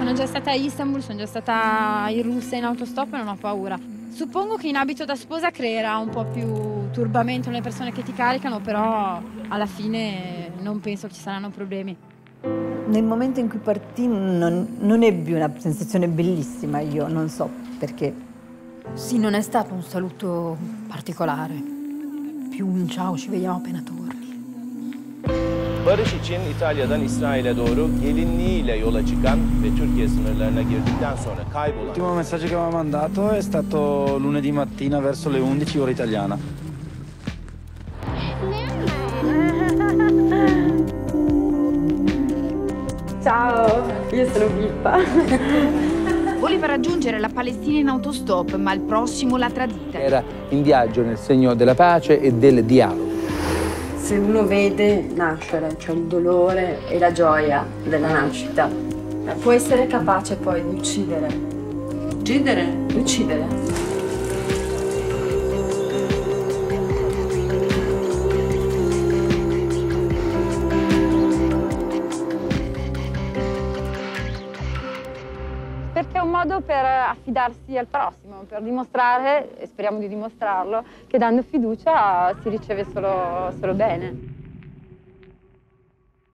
Sono già stata a Istanbul, sono già stata in Russia in autostop e non ho paura. Suppongo che in abito da sposa creerà un po' più turbamento nelle persone che ti caricano, però alla fine non penso che ci saranno problemi. Nel momento in cui partì non ebbi una sensazione bellissima, io non so perché. Sì, non è stato un saluto particolare. Più un ciao, ci vediamo appena torni. Barış için İtalya'dan İsrail'e doğru gelinliğiyle yola çıkan ve Türkiye sınırlarına girdikten sonra kaybolan... L'ultimo messaggio che aveva mandato è stato lunedì mattina verso le 11 ora italiana. Ciao, io sono Pippa. Voleva raggiungere la Palestina in autostop, ma il prossimo l'ha tradita. Era in viaggio nel segno della pace e del dialogo. Se uno vede nascere, cioè il dolore e la gioia della nascita, può essere capace poi di uccidere. Uccidere? Uccidere. Perché è un modo per affidarsi al prossimo, per dimostrare, e speriamo di dimostrarlo, che dando fiducia si riceve solo bene.